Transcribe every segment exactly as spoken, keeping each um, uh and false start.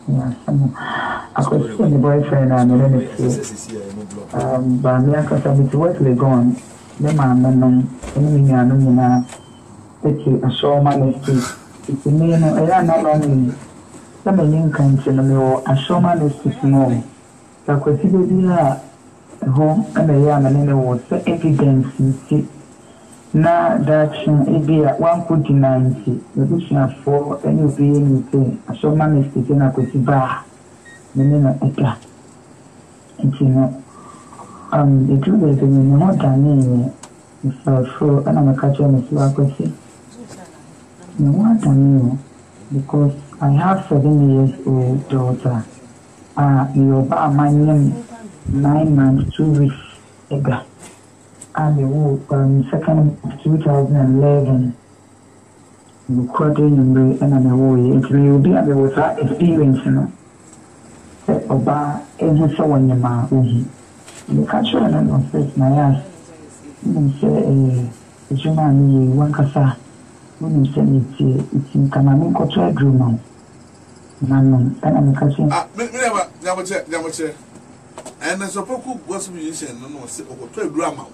Yeah, I could see the boyfriend and the relative. Um, but me and Kasa be work gone. The man, no, no, no, no, no, it's a show man is it's a man, I am not only some in country, no, a show man is small. So, could see the home and the young and then was the evidence. Na that it be at one point ninety, the bushing for any being a show man is taken up with the bar. The minute at and you know, um, the truth is, in more than if I throw and I'm a catcher and a swag, no more than you because I have seven years old daughter. Ah, you are my name nine months, two weeks ago. And the um, second two thousand eleven, recording and I'm away. It will be a water experience, you know. Oba, and his own yama, the catcher and on first Nayas, you say, a human, one cassa, when you send it, it's in Kamamin Cotra Drummond. None, and I'm catching. Ah, never, never check, never check. And as a Opoku was musician, no, or twelve drama.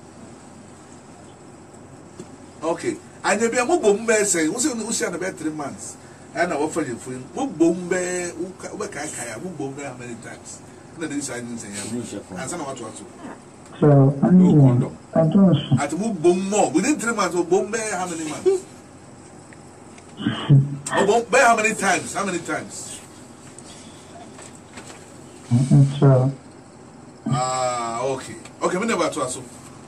Okay, and you be a mobile bear saying, what's in the ocean about three months? And I offer you for him, mobile bear, who can mobile bear many times. And then I didn't say, I don't know what to do. So, I don't I to move bomb more within three months of bomb bear how many months? Oh, bomb bear how many times? How many times? So, ah, okay, okay, we never to us.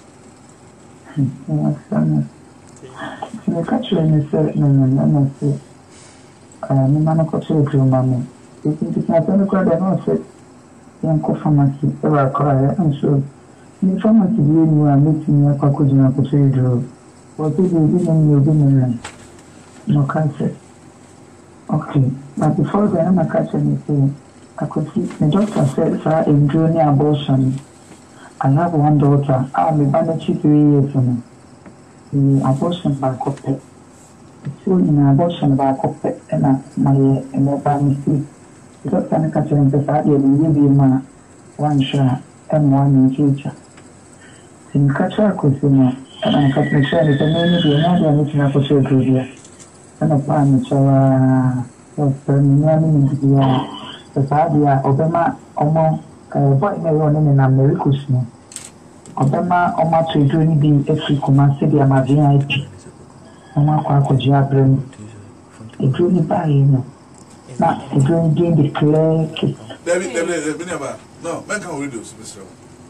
The catcher in the certain and say, I mean, I'm not sure to mammy. It is not any crowd and also young pharmacy ever cry. I'm sure the pharmacy you are meeting your Pakujina Potato. What did you give in your women? No cancer. Okay, but before the I'm a catcher, you say, I could see the doctor said, sir, in junior abortion. I have one daughter. I'm a bandage three years from the abortion by copy. It's in abortion by copy, and my mobile mistake. The doctor catcher and the father will be my one share and one in future. In catcher could see me, and I cut my share with the many be another meeting up for surgery. And a plan which are terminating the father Obama Omo. Boy, my own name and American. Obama, Oma to do anything every command, said, I'm a V I P. Oma Quaco Jabrin. A dreamy by you. Not a dream declare. David, David, never. No, man can reduce, Mister.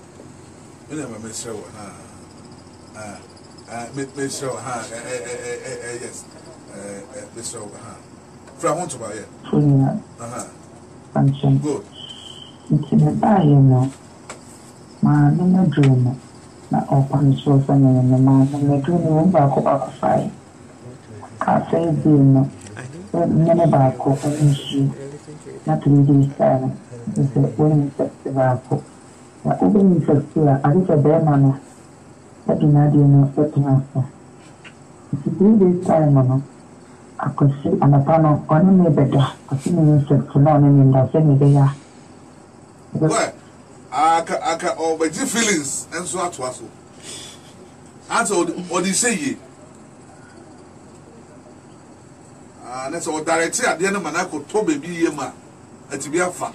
We never miss show. Ah, ah, miss show. Ha, yes, Miss Show. Ha. From one to buy it. Uh huh. Good. It's in a buy, you know. My name is Dream. Not open source and the man and the dream room back up five. I say, you know, never back up and she not really silent. It's a winning festival. The opening festival, I did a bear manner. That in I didn't know what to answer. It's a three days time, I could see on a panel on me better. I see me insect to learn in the same day. What? I can, I can, oh, but your feelings and so to us. Answer what they say. Ah, that's all directly at the end of my neck to baby Yema at be a fun.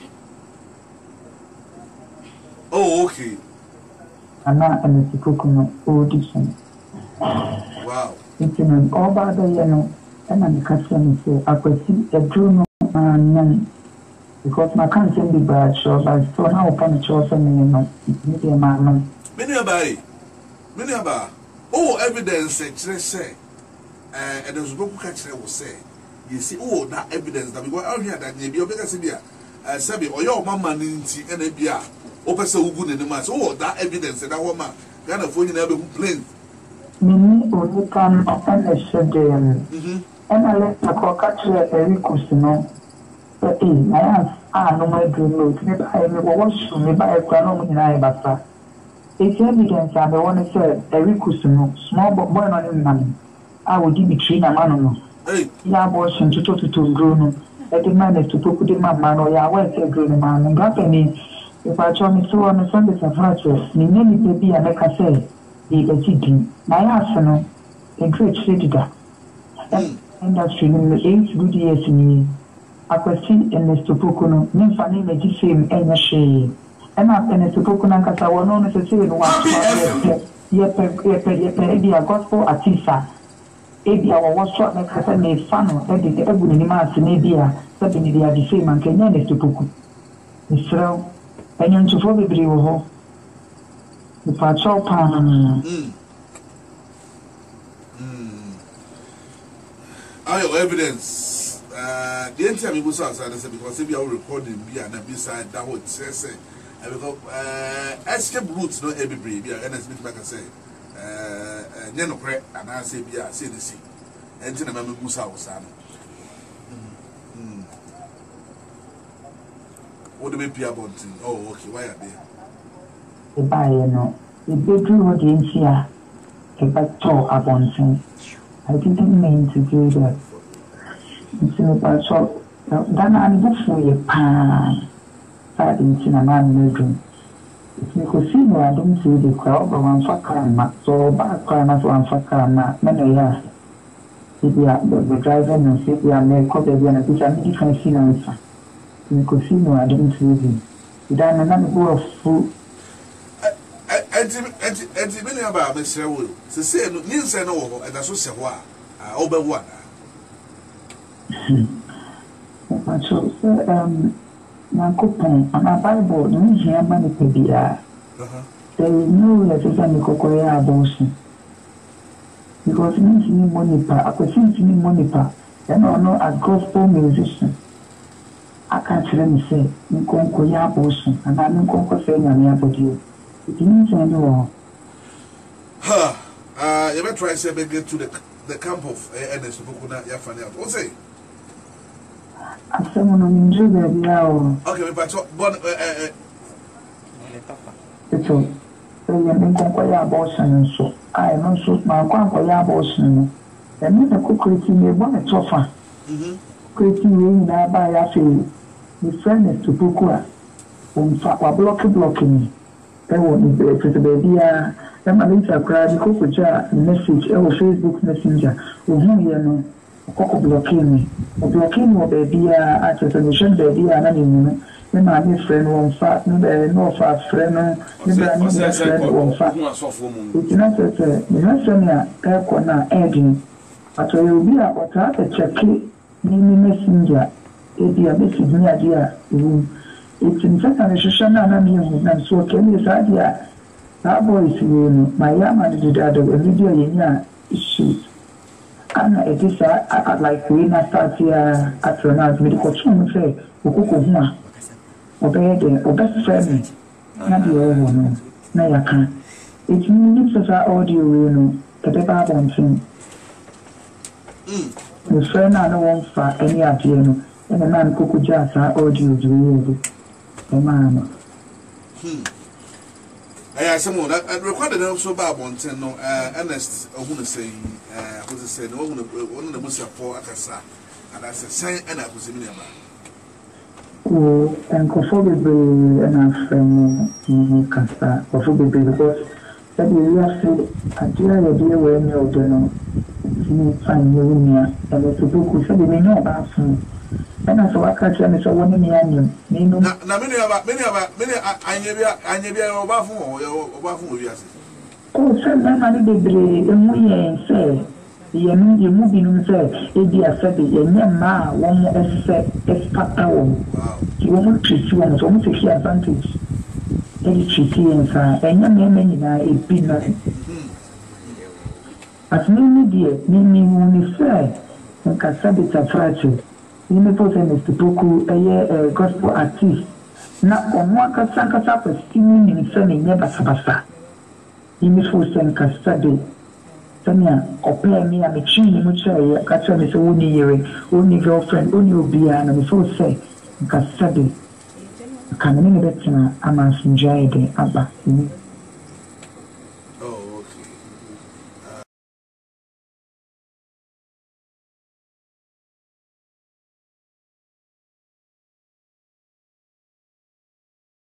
Oh, okay. I'm not in the coconut audition. Wow. It's in all by the yellow, and I'm the customer say, I could see a dream and because my country be bad, so I still have upon the choice and maybe a man. Many about many about oh, evidence, say, and there's no catcher will say, you see, oh, that evidence that we go out here that maybe you're better severe, as Sabi or your mamma in T N A B R, open so good in the mass. Oh, that evidence and that woman kind of phone never complain. Many only come upon the schedule, and I let the catcher a request, you know. Eh, Nayas, ah, no, my dream note. Maybe I will watch you, maybe I can in I basta. It's evidence I want to say, a recusino, small but boy on him, man. I will give it three, a man. Eh, yeah, boys, and to to to grown. at the man is to put the man or ya work a good man and company. If I told me so on the Sunday of Ratchet, me many baby and like I say, the city, Nayas, a great city that. And that's feeling eight good years in me. I could see Ernest Opoku, me funny make the same and a shame. And after Ernest Opoku, I was known as a seven one. Yep, yep, yep, maybe a gospel artista. Maybe our was short like I said, made fun of every every man, maybe a seven they are the same and can Ernest Opoku. Mister and you to follow the river. The patrol pan. I have evidence. Uh, the entire people saw us because if you are recording, be an beside that would say. Because escape routes not every baby, and as Mister Baker say, uh, Nano Crack, and I say, be a C D C, and then a member who's house. What do we pay about? Oh, okay, why are they? The buyer, no, the bedroom audience here, a back toe upon I didn't mean to do that. It's in a shop, then I'm good for your pan. In a man bedroom. If you could see me, I don't see the crowd, but one for karma, so back karma for one for karma, many years. If you are the driver and if you are made copy of a picture, I different scene answer. You could see me, I didn't see him. You don't know none of food. Anti million about Mister Will. To say, means I know, and that's what say, why, over one. So, um, my coupon on a Bible, no here money to be there. There is no letters on the Cocoya abortion. Because it means me money pa, I could see me money pa, and I know a gospel musician. I can't let me say, you can't call your abortion, and I don't conquer saying I'm here for you. It means I know. Ha! Uh, you better try to get to the the camp of Ernest Opoku na ya find out. What's it? I'm someone who enjoys the now. Okay, but but uh, it's all. So you can call your abortion, so I know so my grandpa your abortion. And me the cook creating me one a tougher. Mm-hmm. Creating me now by a feel. The friend is to Opoku. Um, so I block blocking. I want to be a baby. I'm a little crowd. Cook message. Oh, Facebook Messenger. Oh, you know. Coco blocking me. Blocking me, baby. I just mentioned baby. I'm not even. Then my friend won't fat. No fat friend. No friend won't fat. It's not that. You know, Sonia, air corner, edging. But I will be a what I check it. Name messenger. It be a message me idea. It's in fact a social and I'm so can this idea. That boy is my young did that of a video in shoot. And it is like we not start here at Ronald medical room say, Ukuhuma, obey the best friend. Not the old one, Nayaka. It means as our audio, you know, the paper one thing. The friend I don't want for any idea, and the man could just our audio is really. Man. Hmm. I someone that recorded also about one ten no Ernest Opoku saying uh who's saying one of the most for Akasa and that's a sign and I was in oh and Kofobe and our friend Kasa Kofobe because that you have said I do have a dear way no no find you near and it's a book said they know about him. And I saw a catch and it's a one in the onion. Now, many about many about many I never I never over for over for you. Oh, sir, my money they bring and we ain't say. You know, you moving himself, it be a set, and your ma one more set, it's papa. You won't treat you on almost a key advantage. Any treaty and and your name in a big nothing. As many dear, meaning only say, and Casabit a fracture. You may put Mister Opoku a gospel artist. Now, on one Casaka for steaming in sending never Sabasa. You may force and Casabi. Sanya, or play me a machine, which I catch on his only year, only girlfriend, only Obian, and before say, Casabi. Can any better, I must enjoy the Abba.